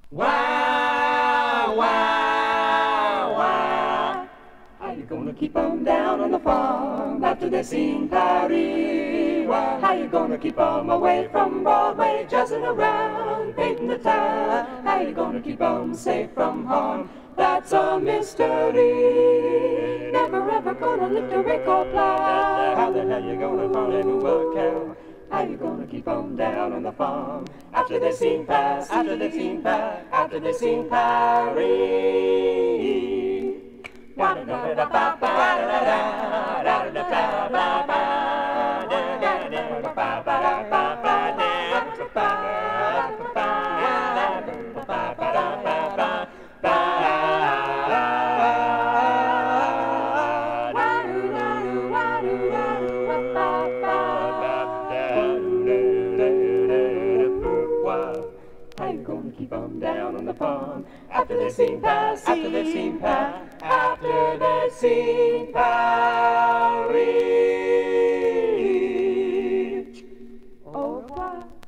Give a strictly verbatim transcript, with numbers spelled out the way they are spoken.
Why, why, why? How you gonna keep 'em down on the farm after they seen Paris? Why? How you gonna keep 'em away from Broadway, jazzing around, painting the town? How you gonna keep 'em safe from harm? That's a mystery. Never ever gonna lift a rake or plow. How the hell you gonna finally move a cow? How you gonna keep 'em down on the farm after they seen Paris? After they seen Paris? After they seen Paris? How you gonna keep 'em down on the farm after they seen Paris? After they seen Paris? After they seen Paris? Oh, why?